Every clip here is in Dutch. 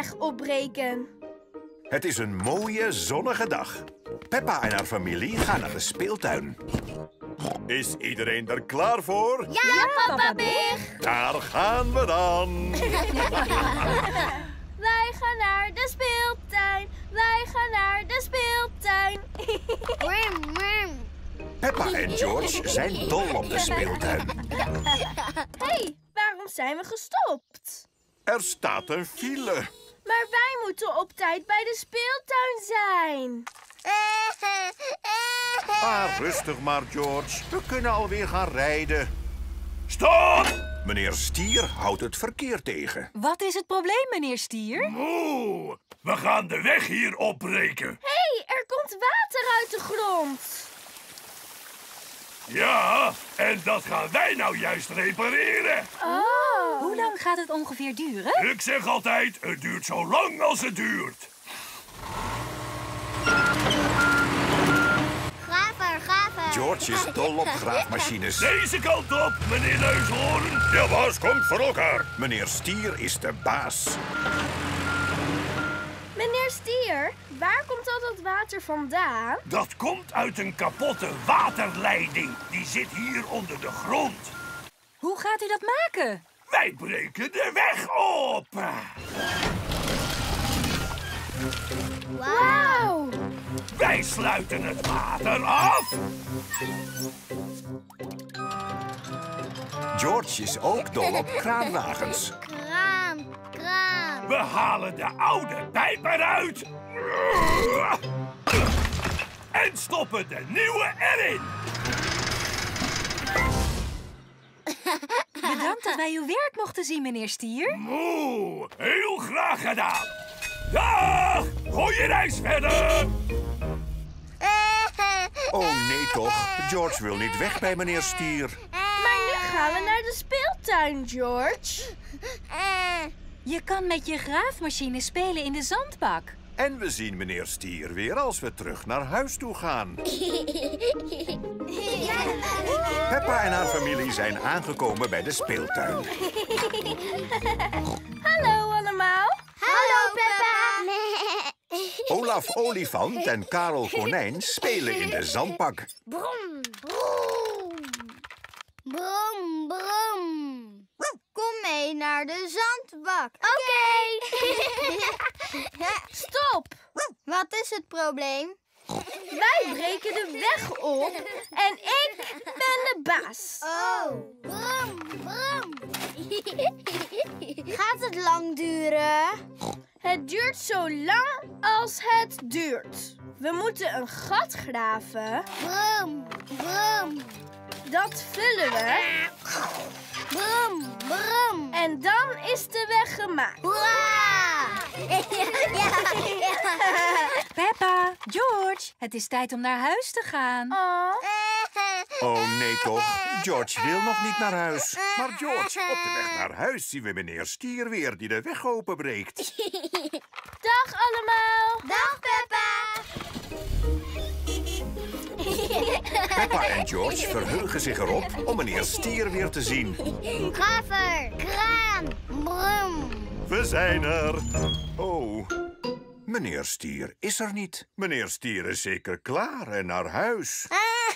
weg opbreken. Het is een mooie, zonnige dag. Peppa en haar familie gaan naar de speeltuin. Is iedereen er klaar voor? Ja, papa Big! Daar gaan we dan. Wij gaan naar de speeltuin. Wij gaan naar de speeltuin. Peppa en George zijn dol op de speeltuin. Hé, waarom zijn we gestopt? Er staat een file. Maar wij moeten op tijd bij de speeltuin zijn. Rustig maar, George. We kunnen alweer gaan rijden. Stop! Meneer Stier houdt het verkeer tegen. Wat is het probleem, meneer Stier? Moe! We gaan de weg hier opbreken. Hé, er komt water uit de grond. Ja, en dat gaan wij nou juist repareren. Oh. Hoe lang gaat het ongeveer duren? Ik zeg altijd, het duurt zo lang als het duurt. Graver. George is dol op graafmachines. Deze kant op, meneer Neushoorn. De baas komt voor elkaar. Meneer Stier is de baas. Meneer Stier, waar komt al dat water vandaan? Dat komt uit een kapotte waterleiding. Die zit hier onder de grond. Hoe gaat u dat maken? Wij breken de weg op. Wauw! Wij sluiten het water af. George is ook dol op kraanwagens. Kraan. We halen de oude pijp eruit. En stoppen de nieuwe erin. Bedankt dat wij uw werk mochten zien, meneer Stier. Moe, heel graag gedaan. Dag, goeie reis verder. Oh nee toch, George wil niet weg bij meneer Stier. Maar nu gaan we naar de speeltuin, George. Je kan met je graafmachine spelen in de zandbak. En we zien meneer Stier weer als we terug naar huis toe gaan. Peppa en haar familie zijn aangekomen bij de speeltuin. Hallo allemaal. Hallo, Peppa. Olaf Olifant en Karel Konijn spelen in de zandbak. Brom, brom. Brom, brom. Kom mee naar de zandbak. Oké. Stop. Wat is het probleem? Wij breken de weg op en ik ben de baas. Oh. Brom, brom. Gaat het lang duren? Het duurt zo lang als het duurt. We moeten een gat graven. Brom, brom. Dat vullen we. Brom, brom. En dan is de weg gemaakt. Hoera! Peppa, George, het is tijd om naar huis te gaan. Oh. Oh nee toch, George wil nog niet naar huis. Maar George, op de weg naar huis zien we meneer Stier weer die de weg openbreekt. Dag allemaal. Dag, Peppa. Peppa en George verheugen zich erop om meneer Stier weer te zien. Graver, kraan, brum. We zijn er. Oh, meneer Stier is er niet. Meneer Stier is zeker klaar en naar huis.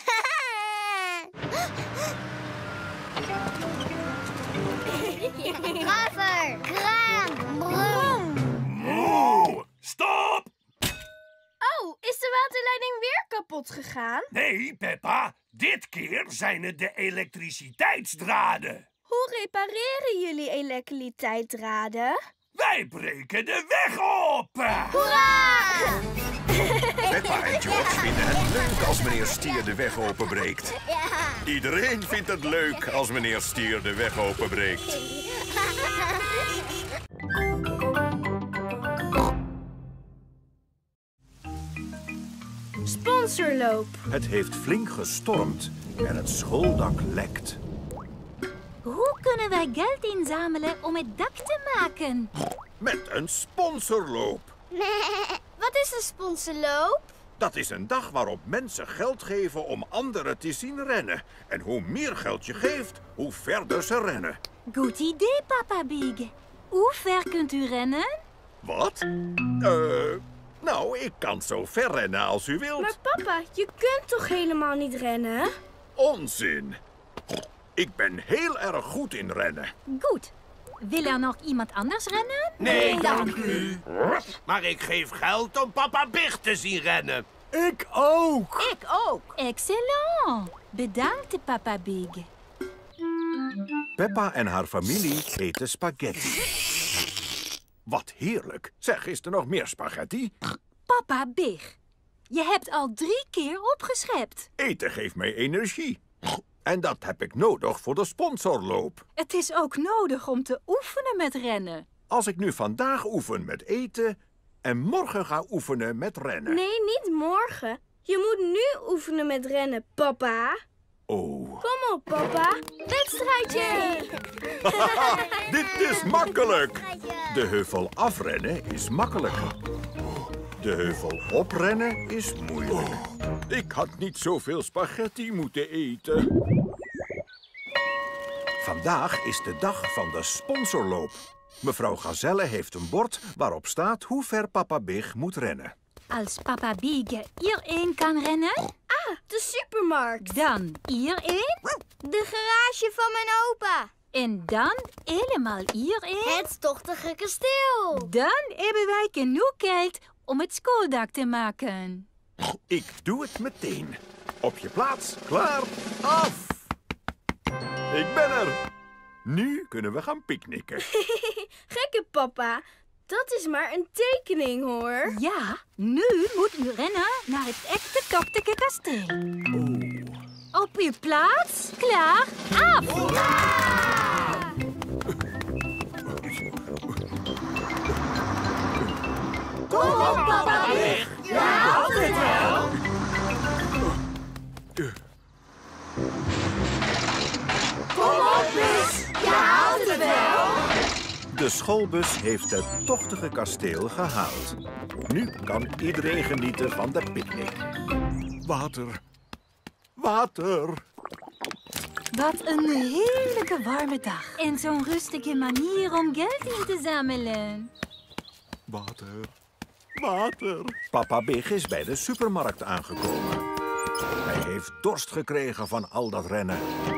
Graver, kraan, brum. Moe, stop. Oh, is de waterleiding weer kapot gegaan? Nee, Peppa, dit keer zijn het de elektriciteitsdraden. Hoe repareren jullie elektriciteitsdraden? Wij breken de weg op. Hoera! Peppa en George vinden het leuk als meneer Stier de weg openbreekt. Iedereen vindt het leuk als meneer Stier de weg openbreekt. Sponsorloop. Het heeft flink gestormd en het schooldak lekt. Hoe kunnen wij geld inzamelen om het dak te maken? Met een sponsorloop. Wat is een sponsorloop? Dat is een dag waarop mensen geld geven om anderen te zien rennen. En hoe meer geld je geeft, hoe verder ze rennen. Goed idee, Papa Big. Hoe ver kunt u rennen? Wat? Nou, ik kan zo ver rennen als u wilt. Maar papa, je kunt toch helemaal niet rennen? Onzin. Ik ben heel erg goed in rennen. Goed. Wil er nog iemand anders rennen? Nee, dank u. Maar ik geef geld om papa Big te zien rennen. Ik ook. Ik ook. Excellent. Bedankt, papa Big. Peppa en haar familie eten spaghetti. Wat heerlijk. Zeg, is er nog meer spaghetti? Papa Big, je hebt al 3 keer opgeschept. Eten geeft mij energie. En dat heb ik nodig voor de sponsorloop. Het is ook nodig om te oefenen met rennen. Als ik nu vandaag oefen met eten en morgen ga oefenen met rennen. Nee, niet morgen. Je moet nu oefenen met rennen, papa. Oh. Kom op, papa. Wedstrijdje. Dit is makkelijk. De heuvel afrennen is makkelijker. De heuvel oprennen is moeilijk. Ik had niet zoveel spaghetti moeten eten. Vandaag is de dag van de sponsorloop. Mevrouw Gazelle heeft een bord waarop staat hoe ver papa Big moet rennen. Als papa Big hierheen kan rennen, De supermarkt. dan hierheen De garage van mijn opa. en dan helemaal hierheen. Het tochtige kasteel. Dan hebben wij genoeg geld om het schooldak te maken. Ik doe het meteen. Op je plaats, klaar, af. Ik ben er. Nu kunnen we gaan picknicken. Gekke papa. Dat is maar een tekening, hoor. Ja, nu moet u rennen naar het echte tochtige kasteel. Op uw plaats, klaar, af! Kom op, papa Big. Je haalt het wel. Kom op, Big. Je haalt het wel. De schoolbus heeft het tochtige kasteel gehaald. Nu kan iedereen genieten van de picknick. Water. Water. Wat een heerlijke warme dag. En zo'n rustige manier om geld in te zamelen. Water. Water. Papa Big is bij de supermarkt aangekomen. Hij heeft dorst gekregen van al dat rennen.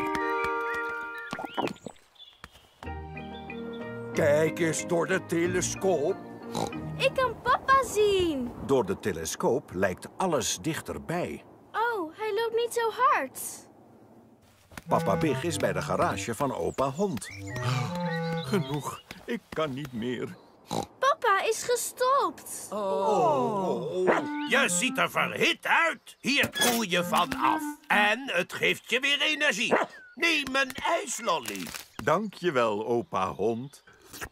Kijk eens door de telescoop. Ik kan papa zien. Door de telescoop lijkt alles dichterbij. Oh, hij loopt niet zo hard. Papa Big is bij de garage van opa Hond. Genoeg. Ik kan niet meer. Papa is gestopt. Je ziet er verhit uit. Hier koel je van af. En het geeft je weer energie. Neem een ijslolly. Dank je wel, opa Hond.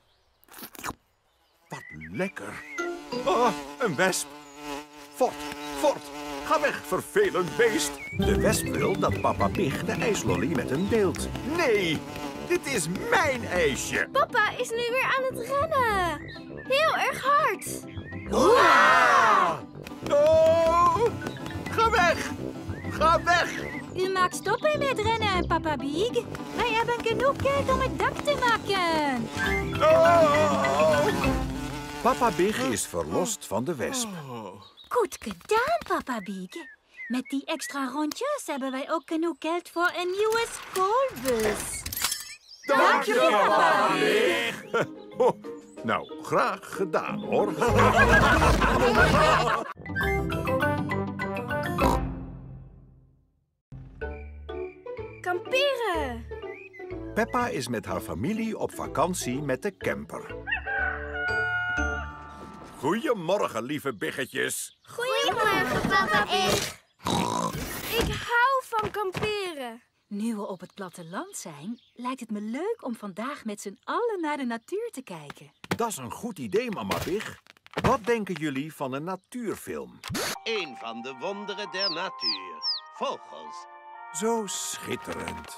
Wat lekker. Oh, een wesp. Fort, fort. Ga weg, vervelend beest. De wesp wil dat papa Big de ijslolly met hem deelt. Nee, dit is mijn ijsje. Papa is nu weer aan het rennen. Heel erg hard. Oh, ga weg. Ga weg. U mag stoppen met rennen, papa Big. Wij hebben genoeg geld om het dak te maken. Oh. Papa Big is verlost van de wesp. Goed gedaan, papa Big. Met die extra rondjes hebben wij ook genoeg geld voor een nieuwe schoolbus. Dank je wel, papa Big. Nou, graag gedaan, hoor. Kamperen. Peppa is met haar familie op vakantie met de camper. Goedemorgen, lieve biggetjes. Goedemorgen, papa Big. Ik hou van kamperen. Nu we op het platteland zijn, lijkt het me leuk om vandaag met z'n allen naar de natuur te kijken. Dat is een goed idee, mama Big. Wat denken jullie van een natuurfilm? Een van de wonderen der natuur. Vogels. Zo schitterend.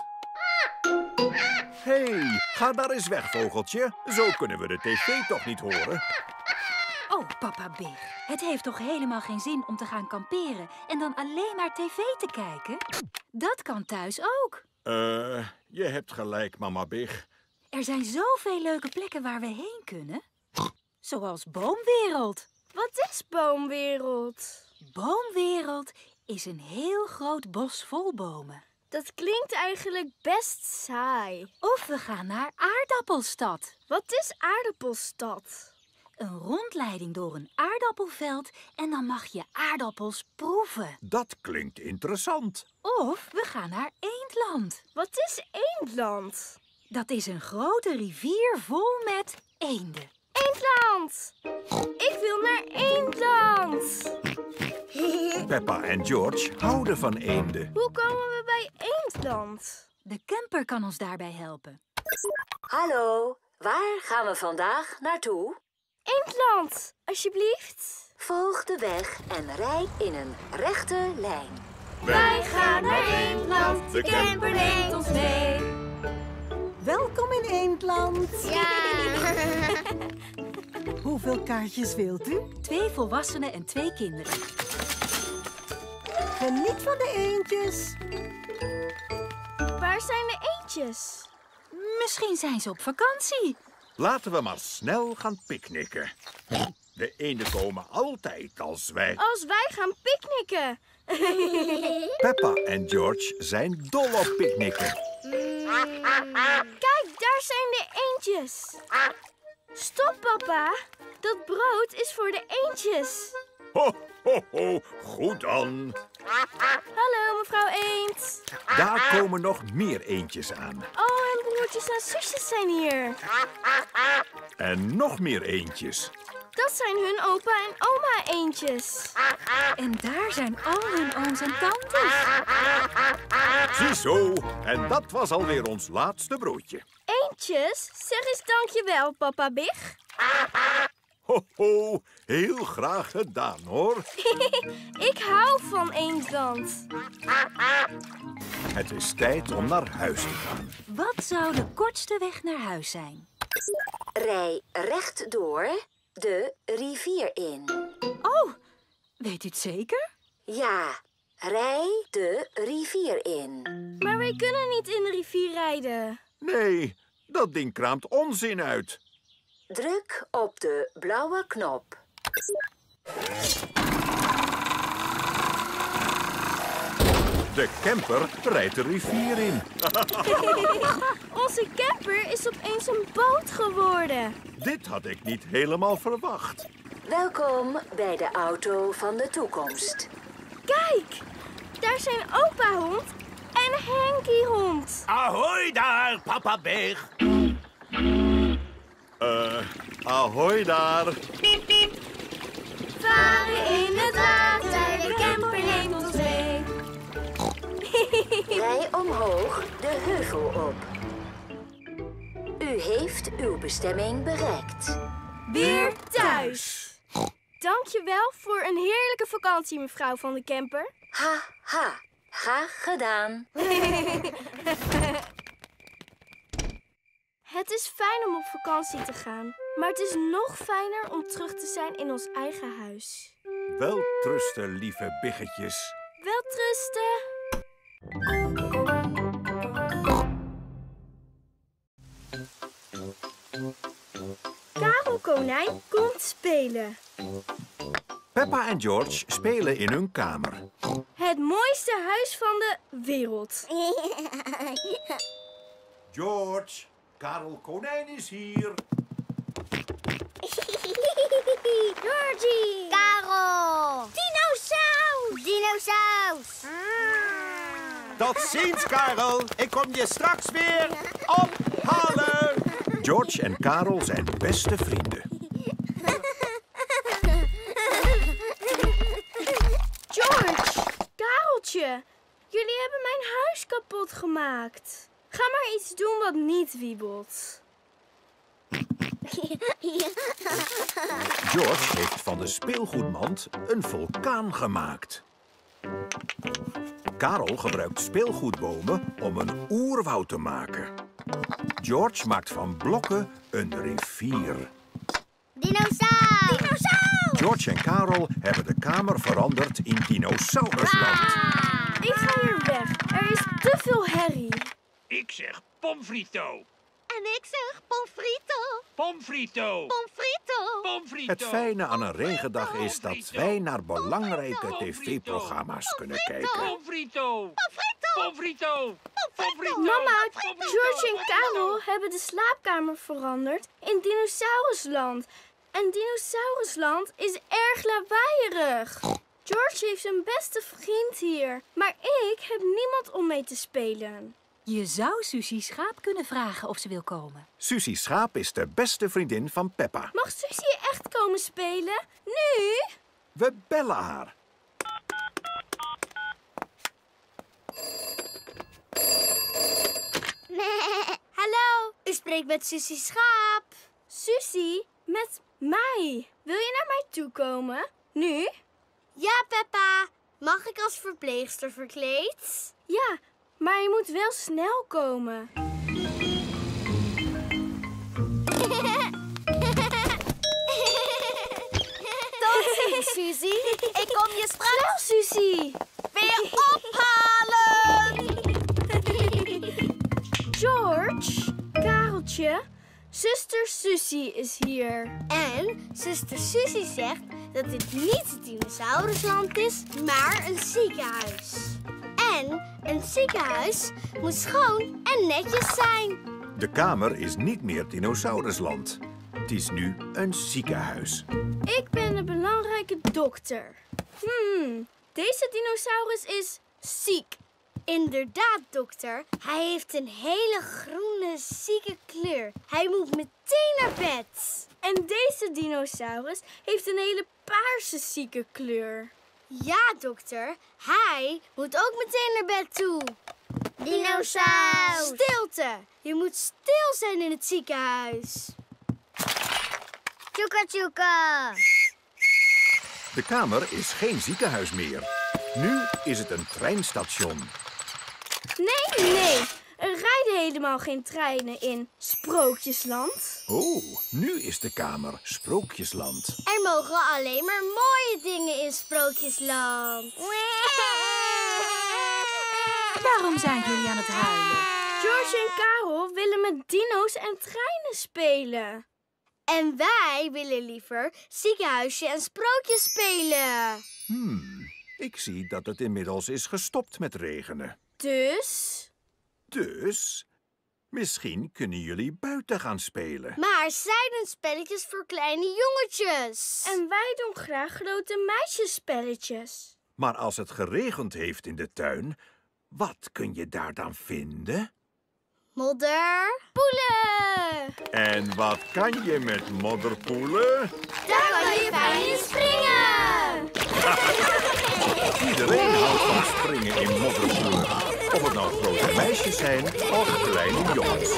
Hey, ga daar eens weg, vogeltje. Zo kunnen we de tv toch niet horen? Oh, papa Big, het heeft toch helemaal geen zin om te gaan kamperen en dan alleen maar tv te kijken? Dat kan thuis ook. Je hebt gelijk, mama Big. Er zijn zoveel leuke plekken waar we heen kunnen. zoals Boomwereld. Wat is Boomwereld? Boomwereld is een heel groot bos vol bomen. Dat klinkt eigenlijk best saai. Of we gaan naar Aardappelstad. Wat is Aardappelstad? Een rondleiding door een aardappelveld en dan mag je aardappels proeven. Dat klinkt interessant. Of we gaan naar Eendland. Wat is Eendland? Dat is een grote rivier vol met eenden. Eendland! Ik wil naar Eendland! Peppa en George houden van eenden. Hoe komen we bij Eendland? De camper kan ons daarbij helpen. Hallo, waar gaan we vandaag naartoe? Eendland, alsjeblieft. Volg de weg en rijd in een rechte lijn. Wij gaan naar Eendland, de camper neemt ons mee. Welkom in Eendland. Ja. Hoeveel kaartjes wilt u? 2 volwassenen en 2 kinderen. Geniet van de eendjes. Waar zijn de eendjes? Misschien zijn ze op vakantie. Laten we maar snel gaan picknicken. De eenden komen altijd als wij... Als wij gaan picknicken. Peppa en George zijn dol op picknicken. Kijk, daar zijn de eendjes. Stop, papa. Dat brood is voor de eendjes. Ho, ho, ho. Goed dan. Hallo, mevrouw Eend. Daar komen nog meer eendjes aan. Oh, en broertjes en zusjes zijn hier. En nog meer eendjes. Dat zijn hun opa en oma eendjes. En daar zijn al hun ooms en tantes. Ziezo. En dat was alweer ons laatste broodje. Eendjes, zeg eens dankjewel, papa Big. Ho, ho. Heel graag gedaan, hoor. Ik hou van Eendland. Het is tijd om naar huis te gaan. Wat zou de kortste weg naar huis zijn? Rij rechtdoor de rivier in. Oh, weet u het zeker? Ja, rij de rivier in. Maar wij kunnen niet in de rivier rijden. Nee, dat ding kraamt onzin uit. Druk op de blauwe knop. De camper rijdt de rivier in. Onze camper is opeens een boot geworden. Dit had ik niet helemaal verwacht. Welkom bij de auto van de toekomst. Kijk, daar zijn opa hond en Henkie hond. Ahoy daar, papa Big. Ahoy daar. Varen in het water, de camper neemt ons mee. Rij omhoog de heuvel op. U heeft uw bestemming bereikt. Weer thuis. Dankjewel voor een heerlijke vakantie, mevrouw van de camper. Ha, ha. Graag gedaan. Het is fijn om op vakantie te gaan, maar het is nog fijner om terug te zijn in ons eigen huis. Welterusten, lieve biggetjes. Welterusten. Karel Konijn komt spelen. Peppa en George spelen in hun kamer. Het mooiste huis van de wereld. George, Karel Konijn is hier. Georgie! Karel! Dinosaurus! Dinosaurus! Tot ziens, Karel. Ik kom je straks weer ophalen. George en Karel zijn beste vrienden. George, Kareltje, jullie hebben mijn huis kapot gemaakt. Ga maar iets doen wat niet wiebelt. George heeft van de speelgoedmand een vulkaan gemaakt. Karel gebruikt speelgoedbomen om een oerwoud te maken. George maakt van blokken een rivier. Dinosaurus! Dinosaurus! George en Karel hebben de kamer veranderd in dinosaurusland. Ik ga hier weg. Er is te veel herrie. Ik zeg pomfrito. En ik zeg pomfrito. Pomfrito. Pomfrito. Pomfrito. Het fijne aan een regendag is dat wij naar belangrijke tv-programma's kunnen kijken. Pomfrito. Pomfrito. Pomfrito. Mama, George en Karel hebben de slaapkamer veranderd in Dinosaurusland. En Dinosaurusland is erg lawaaierig. George heeft zijn beste vriend hier, maar ik heb niemand om mee te spelen. Je zou Susie Schaap kunnen vragen of ze wil komen. Susie Schaap is de beste vriendin van Peppa. Mag Susie echt komen spelen? Nu? We bellen haar. Hallo, u spreekt met Susie Schaap. Susie, met mij. Wil je naar mij toe komen? Nu? Ja, Peppa. Mag ik als verpleegster verkleed? Ja, maar je moet wel snel komen. Tot ziens, Susie. Ik kom je straks Snel, Susie. weer ophalen. George, Kareltje, zuster Susie is hier. En zuster Susie zegt dat dit niet het dinosaurusland is, maar een ziekenhuis. En een ziekenhuis moet schoon en netjes zijn. De kamer is niet meer Dinosaurusland. Het is nu een ziekenhuis. Ik ben een belangrijke dokter. Deze dinosaurus is ziek. Inderdaad, dokter. Hij heeft een hele groene, zieke kleur. Hij moet meteen naar bed. En deze dinosaurus heeft een hele paarse zieke kleur. Ja, dokter. Hij moet ook meteen naar bed toe. Dinosaurus! Stilte! Je moet stil zijn in het ziekenhuis. Tjoeka tjoeka! De kamer is geen ziekenhuis meer. Nu is het een treinstation. Nee. Er rijden helemaal geen treinen in Sprookjesland. Oh, nu is de kamer Sprookjesland. Er mogen alleen maar mooie dingen in Sprookjesland. Waarom zijn jullie aan het huilen? George en Karel willen met dino's en treinen spelen. En wij willen liever ziekenhuisje en sprookjes spelen. Ik zie dat het inmiddels is gestopt met regenen. Dus, misschien kunnen jullie buiten gaan spelen. Maar zijn het spelletjes voor kleine jongetjes? En wij doen graag grote meisjesspelletjes. Maar als het geregend heeft in de tuin, wat kun je daar dan vinden? Modder. Poelen! En wat kan je met modderpoelen? Daar kan je fijn in springen. Iedereen houdt van springen in modderpoelen. Of het nou grote meisjes zijn of kleine jongens.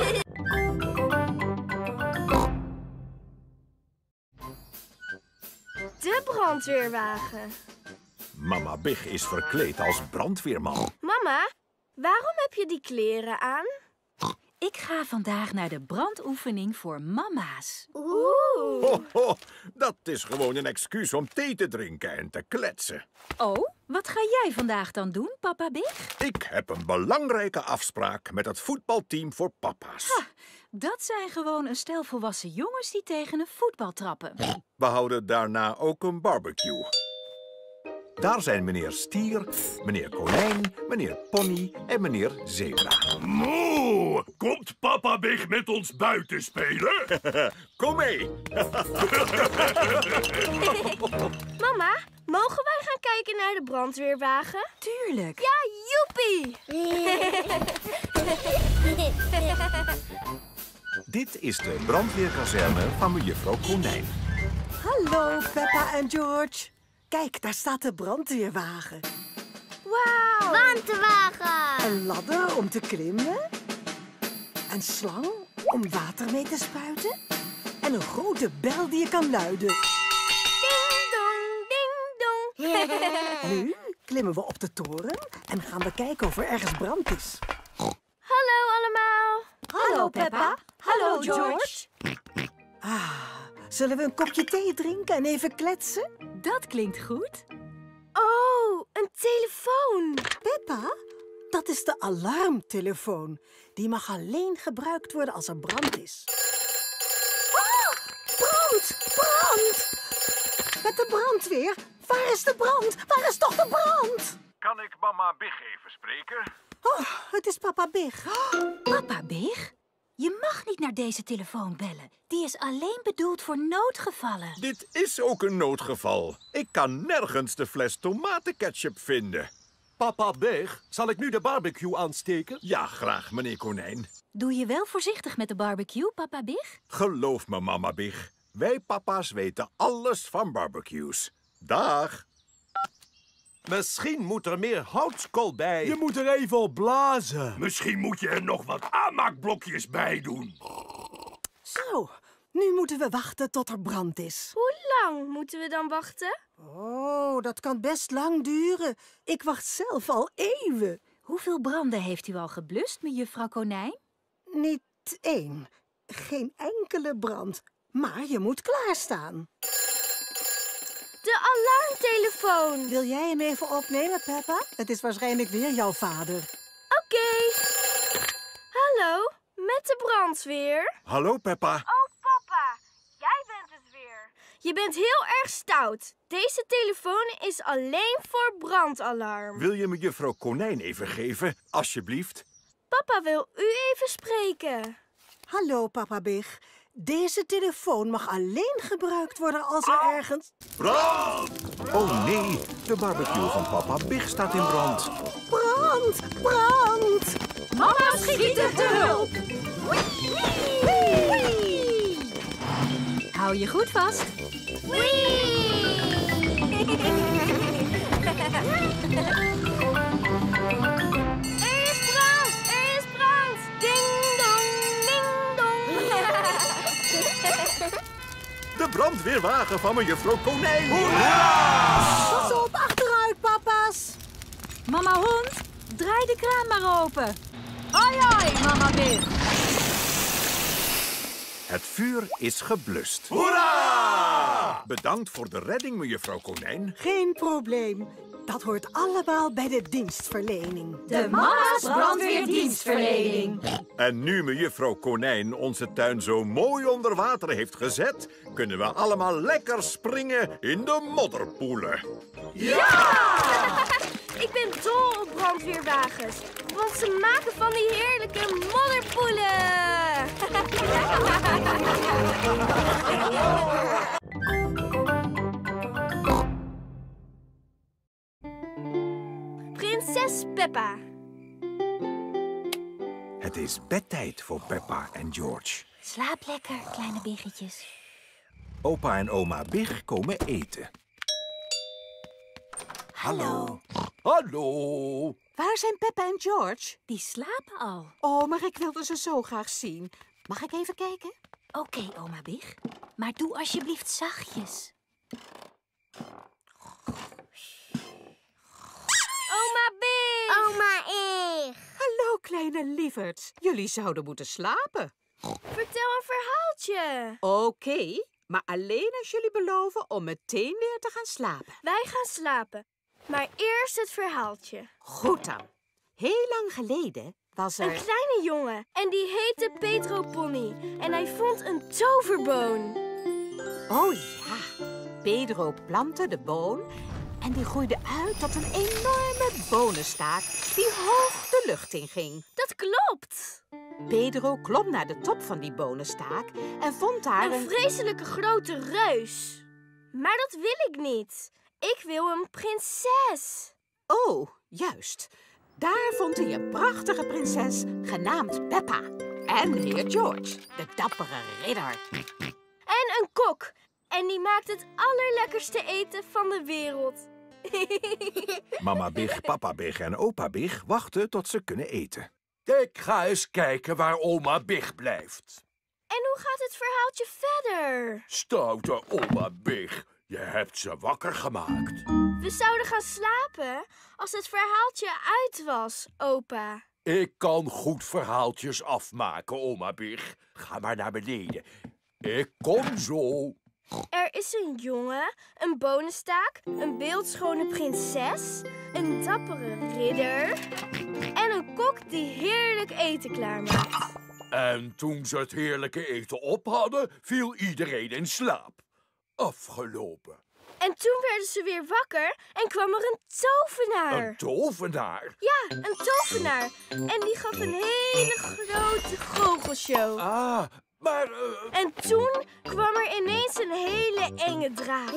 De brandweerwagen. Mama Big is verkleed als brandweerman. Mama, waarom heb je die kleren aan? Ik ga vandaag naar de brandoefening voor mama's. Ho, dat is gewoon een excuus om thee te drinken en te kletsen. Oh, wat ga jij vandaag dan doen, papa Big? Ik heb een belangrijke afspraak met het voetbalteam voor papa's. Dat zijn gewoon een stel volwassen jongens die tegen een voetbal trappen. We houden daarna ook een barbecue. Daar zijn meneer Stier, meneer Konijn, meneer Pony en meneer Zebra. Moe, komt papa Big met ons buiten spelen? Kom mee! Mama, mogen wij gaan kijken naar de brandweerwagen? Tuurlijk. Ja, joepie! Dit is de brandweerkazerne van mejuffrouw Konijn. Hallo, Peppa en George. Kijk, daar staat de brandweerwagen. Wauw! Brandweerwagen. Een ladder om te klimmen. Een slang om water mee te spuiten. En een grote bel die je kan luiden. Ding dong, ding dong. Nu klimmen we op de toren en gaan we kijken of er ergens brand is. Hallo allemaal. Hallo, Peppa. Hallo, George. Zullen we een kopje thee drinken en even kletsen? Dat klinkt goed. Oh, een telefoon. Peppa, Dat is de alarmtelefoon. Die mag alleen gebruikt worden als er brand is. Oh, brand! Brand! Met de brandweer? Waar is de brand? Waar is toch de brand? Kan ik mama Big even spreken? Oh, het is papa Big. Papa Big? Je mag niet naar deze telefoon bellen. Die is alleen bedoeld voor noodgevallen. Dit is ook een noodgeval. Ik kan nergens de fles tomatenketchup vinden. Papa Big, zal ik nu de barbecue aansteken? Ja, graag, meneer Konijn. Doe je wel voorzichtig met de barbecue, papa Big? Geloof me, mama Big. Wij papa's weten alles van barbecues. Dag. Misschien moet er meer houtskool bij. Je moet er even op blazen. Misschien moet je er nog wat aanmaakblokjes bij doen. Zo, nu moeten we wachten tot er brand is. Hoe lang moeten we dan wachten? Oh, dat kan best lang duren. Ik wacht zelf al eeuwen. Hoeveel branden heeft u al geblust, mejuffrouw Konijn? Niet één. Geen enkele brand. Maar je moet klaarstaan. De alarmtelefoon. Wil jij hem even opnemen, Peppa? Het is waarschijnlijk weer jouw vader. Oké. Hallo, met de brandweer. Hallo, Peppa. Oh, papa, jij bent het weer. Je bent heel erg stout. Deze telefoon is alleen voor brandalarm. Wil je me juffrouw Konijn even geven, alsjeblieft? Papa wil u even spreken. Hallo, papa Big. Deze telefoon mag alleen gebruikt worden als er ergens... Brand! Oh nee, de barbecue van papa Big staat in brand. Brand! Brand! Mama schiet er te hulp! Hou je goed vast. Er is brand! Er is brand! Ding dong, ding dong. De brandweerwagen van mejuffrouw Konijn. Pas op, achteruit, papa's! Mama Hond, draai de kraan maar open. Hoi, hoi, mama Big. Het vuur is geblust. Hoera! Bedankt voor de redding, mejuffrouw Konijn. Geen probleem. Dat hoort allemaal bij de dienstverlening. De mama's brandweerdienstverlening. En nu mejuffrouw Konijn onze tuin zo mooi onder water heeft gezet, kunnen we allemaal lekker springen in de modderpoelen. Ik ben dol op brandweerwagens, want ze maken van die heerlijke modderpoelen. Prinses Peppa. Het is bedtijd voor Peppa en George. Slaap lekker, kleine biggetjes. Opa en oma Big komen eten. Hallo. Hallo. Waar zijn Peppa en George? Die slapen al. Oh, maar ik wilde ze zo graag zien. Mag ik even kijken? Oké, oma Big. Maar doe alsjeblieft zachtjes. Oma Big. Oma Ik. Hallo, kleine lieverds. Jullie zouden moeten slapen. Vertel een verhaaltje. Oké, maar alleen als jullie beloven om meteen weer te gaan slapen. Wij gaan slapen. Maar eerst het verhaaltje. Goed dan. Heel lang geleden was er... Een kleine jongen. En die heette Pedro Pony. En hij vond een toverboon. Oh ja, Pedro plantte de boon en die groeide uit tot een enorme bonenstaak die hoog de lucht in ging. Dat klopt. Pedro klom naar de top van die bonenstaak en vond daar Een vreselijke grote reus. Maar dat wil ik niet. Ik wil een prinses. Oh, juist. Daar vond hij een prachtige prinses genaamd Peppa. En meneer George, de dappere ridder. En een kok. En die maakt het allerlekkerste eten van de wereld. Mama Big, papa Big en opa Big wachten tot ze kunnen eten. Ik ga eens kijken waar oma Big blijft. En hoe gaat het verhaaltje verder? Stoute oma Big, je hebt ze wakker gemaakt. We zouden gaan slapen als het verhaaltje uit was, opa. Ik kan goed verhaaltjes afmaken, oma Big. Ga maar naar beneden. Ik kom zo. Er is een jongen, een bonenstaak, een beeldschone prinses, een dappere ridder, En een kok die heerlijk eten klaarmaakt. En toen ze het heerlijke eten op hadden, viel iedereen in slaap. Afgelopen. En toen werden ze weer wakker en kwam er een tovenaar. Een tovenaar? Ja, een tovenaar. En die gaf een hele grote goochelshow. Ah, maar... En toen kwam er ineens een hele enge draak.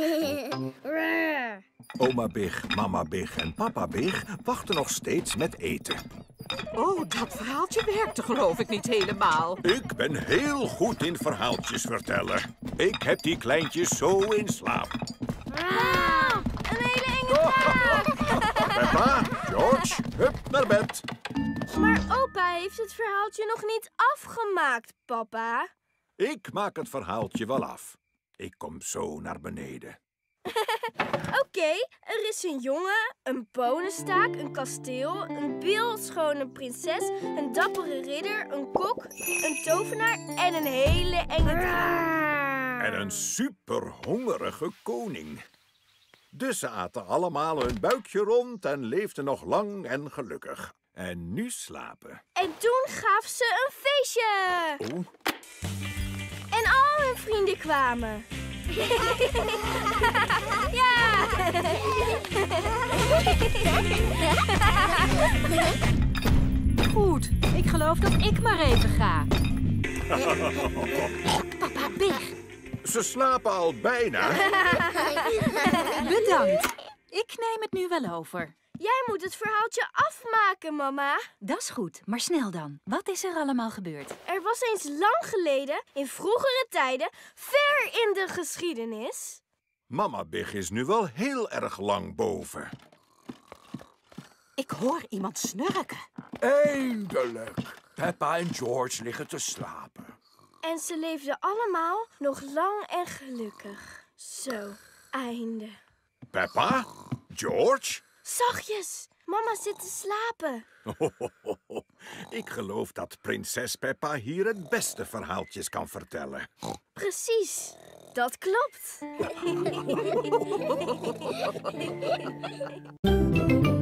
Oma Big, mama Big en papa Big wachten nog steeds met eten. Oh, dat verhaaltje werkte geloof ik niet helemaal. Ik ben heel goed in verhaaltjes vertellen. Ik heb die kleintjes zo in slaap. Een hele enge draak. Peppa, George, hup naar bed. Maar opa heeft het verhaaltje nog niet afgemaakt, papa. Ik maak het verhaaltje wel af. Ik kom zo naar beneden. Oké, er is een jongen, een bonenstaak, een kasteel, een beeldschone prinses, een dappere ridder, een kok, een tovenaar en een hele enge draak. En een superhongerige koning. Dus ze aten allemaal hun buikje rond en leefden nog lang en gelukkig. En nu slapen. En toen gaf ze een feestje. Oh. En al hun vrienden kwamen. Ja! Goed, ik geloof dat ik maar even ga. Papa Big. Ze slapen al bijna. Bedankt. Ik neem het nu wel over. Jij moet het verhaaltje afmaken, mama. Dat is goed, maar snel dan. Wat is er allemaal gebeurd? Er was eens lang geleden, in vroegere tijden, ver in de geschiedenis. Mama Big is nu wel heel erg lang boven. Ik hoor iemand snurken. Eindelijk. Peppa en George liggen te slapen. En ze leefden allemaal nog lang en gelukkig. Zo, einde. Peppa? George? Zachtjes, mama zit te slapen. Ik geloof dat prinses Peppa hier het beste verhaaltjes kan vertellen. Precies, dat klopt.